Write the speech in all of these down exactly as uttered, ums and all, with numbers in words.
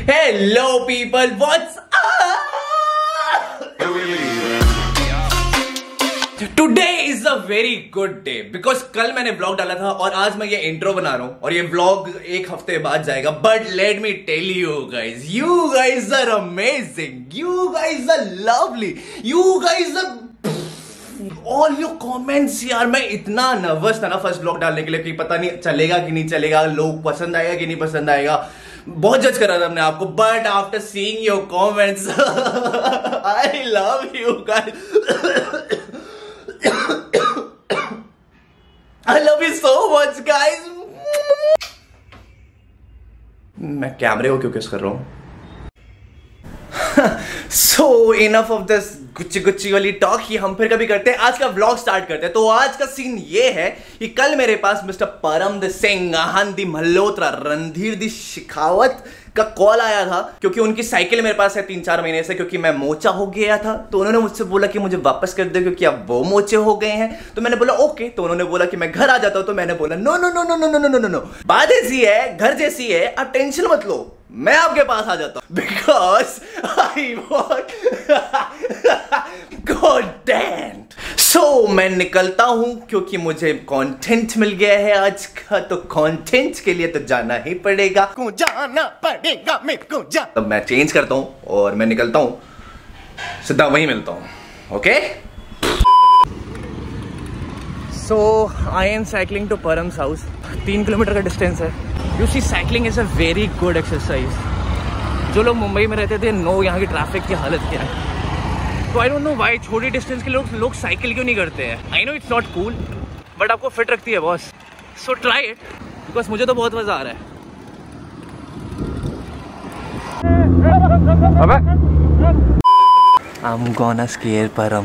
Hello people, what's up? Today is a very good day because कल मैंने vlog डाला था और आज मैं ये इंट्रो बना रहा हूँ और ये व्लॉग एक हफ्ते बाद जाएगा. But let me tell you guys, you guys are amazing, you guys are lovely, you guys are all your comments. यार मैं इतना नर्वस था ना फर्स्ट व्लॉग डालने के लिए कि पता नहीं चलेगा कि नहीं चलेगा, लोग पसंद आएगा कि नहीं पसंद आएगा, बहुत जज कर रहा था अपने आपको. But after seeing your comments I love you guys, I love you so much guys. मैं कैमरे को क्यों किस कर रहा हूँ? So enough of this Gucci Gucci वाली टॉक ही हम फिर कभी करते हैं. आज का व्लॉग स्टार्ट करते हैं. तो आज का सीन ये है कि कल मेरे पास मिस्टर परम सिंह, आहन दी मल्होत्रा, रणधीर दी शेखावत का कॉल आया था क्योंकि उनकी साइकिल मेरे पास है तीन चार महीने से, क्योंकि मैं मोचा हो गया था. तो उन्होंने मुझसे बोला कि मुझे वापस कर दे क्योंकि अब वो मोचे हो गए हैं. तो मैंने बोला ओके. तो उन्होंने बोला कि मैं घर आ जाता हूं. तो मैंने बोला no no no no no no no no no बात ऐसी है, घर जैसी है, आप टेंशन मत लो, मैं आपके पास आ जाता हूं because I want god damn. So मैं निकलता हूं क्योंकि मुझे कंटेंट मिल गया है आज का. तो कंटेंट के लिए तो जाना ही पड़ेगा, को जाना पड़ेगा मेरे को जा. तब मैं चेंज करता हूं और मैं निकलता हूं, सीधा वहीं मिलता हूं. Okay. So I am cycling to Param's house. तीन किलोमीटर का डिस्टेंस है. You see cycling is a very good exercise. जो लोग मुंबई में रहते थे नो यहाँ की ट्रैफिक की हालत क्या है. तो आई डोंट नो व्हाई छोटी डिस्टेंस के लोग लोग साइकिल क्यों नहीं करते हैं. I know it's not cool but आपको फिट रखती है boss. So try it because मुझे तो बहुत मजा आ रहा है. I'm gonna scare Param.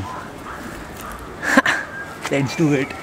Let's do it.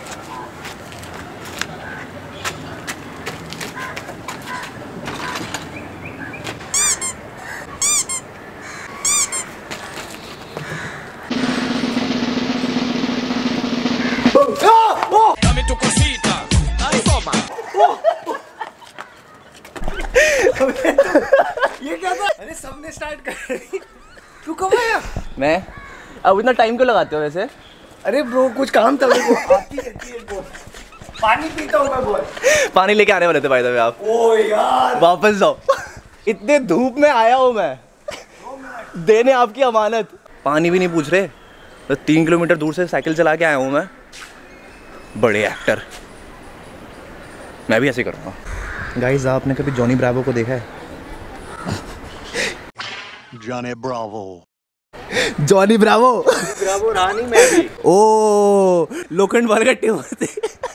ये क्या था? अरे सबने स्टार्ट कर दी. तू कब आया? मैं अब इतना टाइम क्यों लगाते हो वैसे? अरे ब्रो कुछ काम था मेरे को. आती रहती है बोल. पानी पीता हूँ मैं बोल. पानी लेके आने वाले थे भाई. आप ओ यार वापस जाओ. इतने धूप में आया हूँ मैं देने आपकी अमानत. पानी भी नहीं पूछ रहे. तो तीन किलोमीटर दूर से साइकिल चला के आया हूँ मैं. बड़े एक्टर. मैं भी ऐसे करूँगा. गाइस आपने कभी जॉनी ब्रावो को देखा है? Johnny Bravo. Johnny Bravo Bravo रानी में अभी. ओ लोखंड वाले कट्टे होते.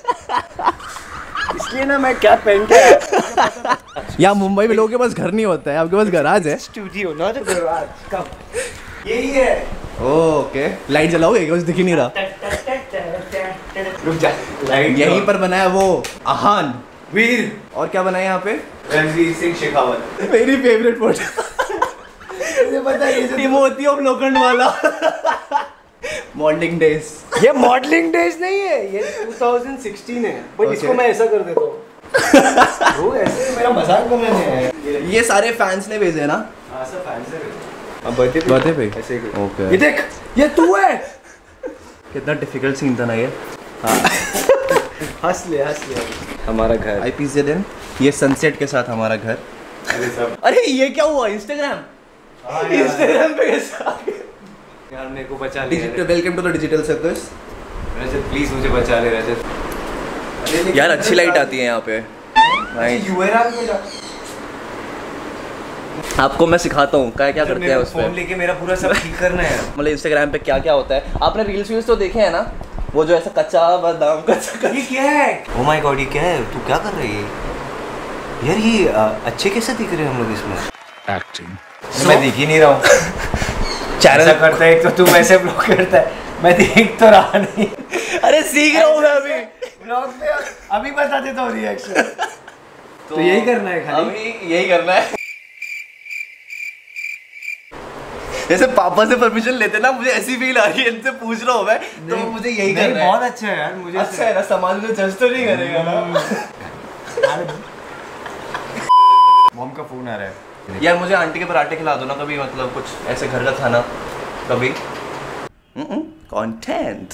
इसलिए ना मैं क्या पहन के आया. यहाँ मुंबई में लोगों के पास घर नहीं होता है, आपके पास गराज है. Studio not garage. कम यही है. ओके लाइट जलाओगे? कुछ दिख ही नहीं रहा. रुक जा. लाइट यहीं पर बनाया वो आहान वीर. और क्या बनाया यहाँ पे? रणधीर सिंह शेखावत. मेरी फेवरेट फोटो. मुझे पता है ये Timothy of Lokhandwala. Modelling days. ये मॉडलिंग डेज नहीं है, ये दो हज़ार सोलह है. But Okay. इसको मैं ऐसा कर देता हूँ. वो ऐसे मेरा मजाक बनाने है. ये सारे फैंस ने भेजे ना? हाँ सब फैंस है. अब बर्थडे पे बर्थडे पे ऐसे ही. ओके. ये देख ये तू है. कितना डिफिकल्ट सीन था ना ये. हंस ले हंस ले. हमारा घर आई पी दिन ये सनसेट के साथ हमारा घर. अरे सब. अरे ये क्या हुआ? इंस्टाग्राम इंस्टाग्राम पे कैसा? यार मेरे को बचा ले. Digital. Welcome to the digital circus. Rajat please मुझे बचा ले रजत. यार अच्छी लाइट आती है यहाँ पे. आपको मैं सिखाता हूँ क्या क्या करते हैं उस फोन लेके मेरा पूरा सब ठीक करना है. मतलब इंस्टाग्राम पे क्या क्या होता है. आपने रील्स वील्स तो देखे हैं ना, वो जो ऐसा कच्चा बादाम कच्चा. ये क्या है? ओ माय गॉड ये क्या है? तू क्या कर रही है यार? ये आ, अच्छे कैसे दिख रहे हैं हम लोग इसमें? एक्टिंग. मैं दिख ही नहीं रहा हूँ. चैनल करता है तो तू वैसे ब्लॉग करता है. मैं देख तो रहा नहीं. अरे सीख रहा हूँ मैं अभी. ब्लॉग पे अभी बता देता हूँ रिएक्शन. तो यही करना है खाली. अभी यही करना है. जैसे पापा से परमिशन लेते ना, मुझे ऐसी फील आ रही है इनसे पूछ रहा हूँ मैं, तो मुझे यही करना है. बहुत अच्छा है यार. मुझे अच्छा है ना. सामान तो जज तो नहीं करेगा ना. मॉम का फोन आ रहा है. यार मुझे आंटी के पराठे खिला दो ना कभी, मतलब कुछ ऐसे घर का खाना कभी। Content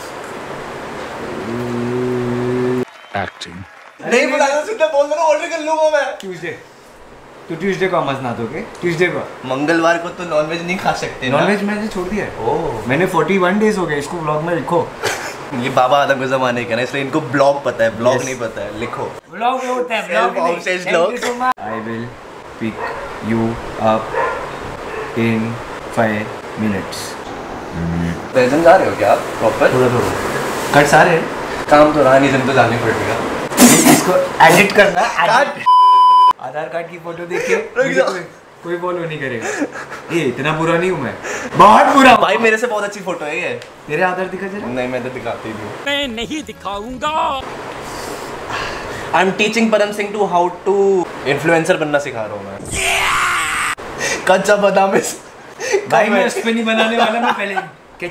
Acting. नहीं बुलाना, सीधे बोल दो ना, ऑर्डर कर लूंगा मैं। ट्यूसडे, तो ट्यूसडे को मत ना दोगे? ट्यूसडे को, मंगलवार को तो नॉनवेज नहीं खा सकते ना। नॉनवेज मैंने छोड़ दिया है। ओह, मैंने इकतालीस डेज हो गए, इसको व्लॉग में लिखो। ये बाबा आदम के जमाने का ना, इसलिए इनको ब्लॉग पता है, ब्लॉग Yes. नहीं पता है। लिखो व्लॉग में होता है, Self obsessed लोग। I will pick you up in five minutes. Present जा रहे हो क्या आप प्रॉपर? थोड़ा थोड़ा कट सारे हैं। काम तो रहा नहीं, जिम तो जाना ही पड़ेगा। इसको एडिट करना, एडिट। आधार कार्ड की फोटो देख के मुझे कोई कोई फॉलो नहीं करेगा। ये इतना बुरा नहीं हूँ मैं, बहुत बुरा भाई मेरे से बहुत अच्छी फोटो है ये। तेरे आधार दिखा जरा। नहीं मैं तो दिखाती नहीं हूँ। मैं नहीं दिखाऊंगा। आई am teaching Param Singh to how to influencer बनना सिखा रहा हूँ मैं। कच्चा बादाम में भाई मैं उस पे नहीं बनाने वाला, मैं पहले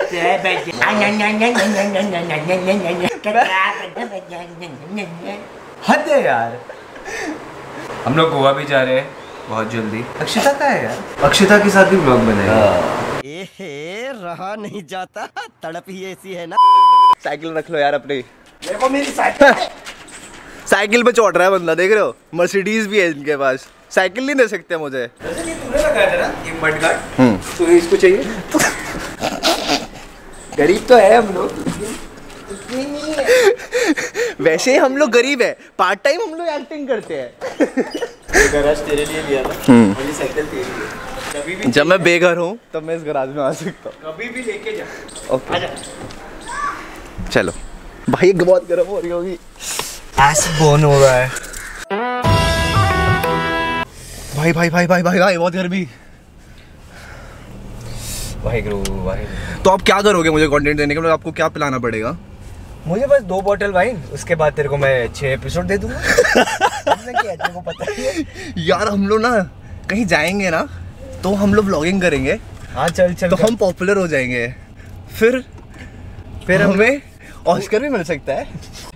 हद है यार। हम लोग गोवा भी जा रहे हैं बहुत जल्दी। अक्षिता का है यार, अक्षिता के साथ भी ब्लॉग बनाएगा। एहे, रहा नहीं जाता, तड़प ही ऐसी है ना। साइकिल रख लो यार अपनी। देखो मेरी साइकिल साइकिल पे चढ़ रहा है बंदा, देख रहे हो? मर्सिडीज भी है इनके पास, साइकिल नहीं दे सकते मुझे। तूने लगाया था ना ये मडगार्ड, हम्म तो इसको चाहिए। गरीब तो है हम लोग, वैसे ही हम लोग गरीब है, पार्ट टाइम हम लोग एक्टिंग करते हैं। गराज तेरे लिए लिया था और ये साइकिल तेरी है। कभी भी जब मैं बेघर हूँ तब मैं इस गराज में आ सकता हूँ। कभी भी लेके जा। ओके चलो भाई, बहुत गर्म हो रही होगी। ऐसे बोन हो रहा है भाई भाई भाई भाई भाई भाई बहुत गर्मी। भाई ग्रो भाई। तो आप क्या करोगे मुझे कंटेंट देने के लिए? आपको क्या पिलाना पड़ेगा? मुझे बस दो बोतल वाइन, उसके बाद तेरे को मैं छह एपिसोड दे दूंगा। क्या तेरे को पता है यार हम लोग ना कहीं जाएंगे ना तो हम लोग व्लॉगिंग करेंगे। हाँ चल चल तो हम पॉपुलर हो जाएंगे, फिर फिर हमें ऑस्कर भी मिल सकता है।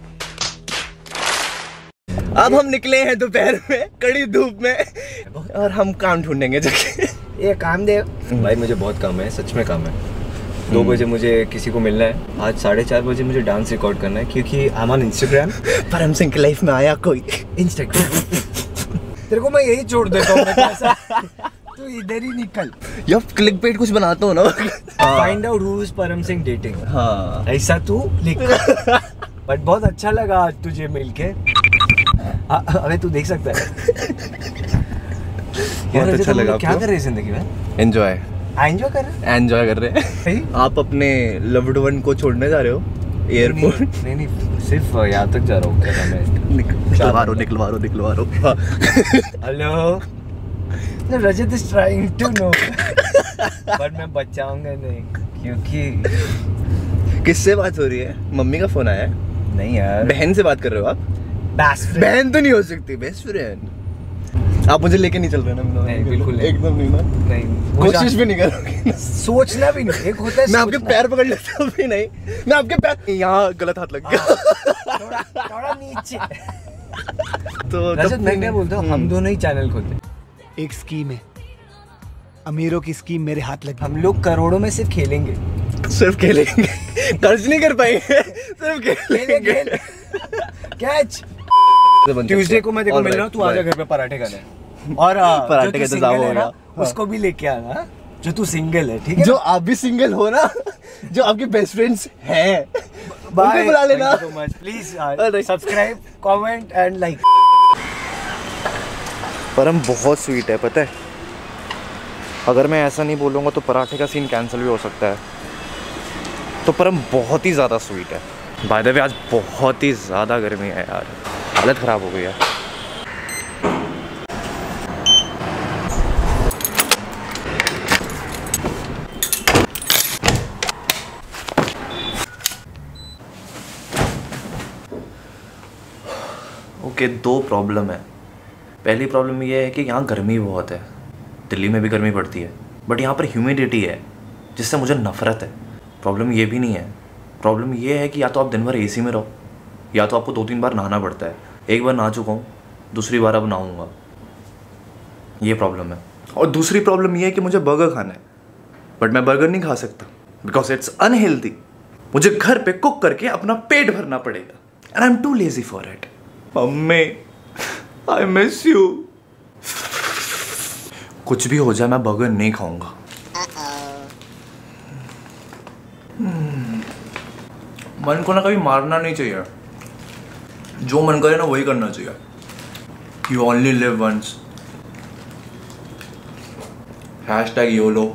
अब हम निकले हैं दोपहर में कड़ी धूप में और हम काम ढूंढेंगे जाके। ये काम दे भाई, मुझे बहुत काम है, सच में काम है। दो बजे मुझे किसी को मिलना है, आज साढ़े चार बजे मुझे डांस रिकॉर्ड करना है, क्योंकि आई एम ऑन इंस्टाग्राम। परम सिंह की लाइफ में आया कोई इंस्टाग्राम तेरे को मैं यही छोड़ देता हूँ। तू इधर ही निकल यार, क्लिक पेट कुछ बनाता हो ना। फाइंड आउट हु इज परम सिंह डेटिंग। हाँ ऐसा तू लिख। बट बहुत अच्छा लगा आज तुझे मिलके। अबे तू देख सकता है। बहुत अच्छा लगा। क्या कर रहे हैं जिंदगी में? एंजॉय एंजॉय कर रहे हैं। एंजॉय कर रहे हैं। आप अपने लव्ड वन को छोड़ने जा रहे हो एयरपोर्ट? नहीं नहीं, नहीं सिर्फ यहाँ तक जा रहा हूँ। क्या नाम है? निकलवा रो निकलवा रो निकलवा रो। Hello, Rajat is trying to know but मैं बचाऊंगा नहीं, क्योंकि किससे बात हो रही है? मम्मी का फोन आया है? नहीं यार, बहन से बात कर रहे हो आप? Best friend. बहन तो नहीं हो सकती, बेस्ट फ्रेंड। आप मुझे लेके नहीं चल रहे ना? नहीं बिल्कुल नहीं, एकदम नहीं ना। नहीं कोशिश भी नहीं करोगे? सोचना भी नहीं। एक होता है मैं आपके पैर पकड़ लेता हूँ भी नहीं, मैं आपके पैर यहाँ गलत हाथ लग गया। थोड़ा थोड़ा नीचे। तो रजत मैं क्या बोलता हूँ, हम दोनों ही चैनल खोलते। एक स्कीम है, अमीरों की स्कीम मेरे हाथ लगी। हम लोग करोड़ों में सिर्फ खेलेंगे, सिर्फ खेलेंगे, खर्च नहीं कर पाएंगे, सिर्फ खेलेंगे। कैच। ट्यूसडे को मैं देखो मिल रहा हूँ, तू आजा घर पे पराठे खाने। और पराठे का इंतजाम हो गया, उसको भी लेके आना जो तू सिंगल है, ठीक है? जो आप भी सिंगल हो ना, जो आपके बेस्ट फ्रेंड्स हैं, उनको बुला लेना। Please subscribe, comment and like. Param बहुत स्वीट है, पता है? अगर मैं ऐसा नहीं बोलूँगा तो पराठे का सीन कैंसिल भी हो सकता है। तो परम बहुत ही ज़्यादा स्वीट है। बाय द वे आज बहुत ही ज़्यादा गर्मी है यार, हालत ख़राब हो गई है। ओके, दो प्रॉब्लम है। पहली प्रॉब्लम ये है कि यहाँ गर्मी बहुत है, दिल्ली में भी गर्मी पड़ती है, बट यहाँ पर ह्यूमिडिटी है जिससे मुझे नफ़रत है। प्रॉब्लम ये भी नहीं है, प्रॉब्लम ये है कि या तो आप दिन भर एसी में रहो, या तो आपको दो तीन बार नहाना पड़ता है। एक बार नहा चुका हूँ, दूसरी बार अब नहाऊँगा। ये प्रॉब्लम है। और दूसरी प्रॉब्लम ये है कि मुझे बर्गर खाना है, बट मैं बर्गर नहीं खा सकता बिकॉज इट्स अनहेल्दी। मुझे घर पे कुक करके अपना पेट भरना पड़ेगा and I am too lazy for it. Mummy I miss you. कुछ भी हो जाए मैं बर्गर नहीं खाऊंगा। मन को ना कभी मारना नहीं चाहिए, जो मन करे ना वही करना चाहिए। You only live once. Hashtag YOLO.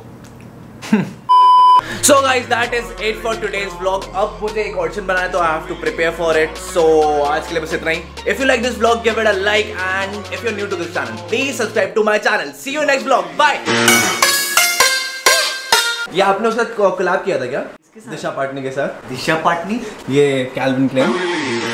So guys, that is it for today's vlog. अब मुझे एक ऑडिशन बनाना है तो I have to prepare for it. So आज के लिए बस इतना ही. If you like this vlog, give it a like, and if you're new to this channel, please subscribe to my channel. See you next vlog. Bye. ये आपने उसके साथ collab किया था क्या? दिशा पाटनी के साथ? दिशा पाटनी? ये कैल्विन क्लेन।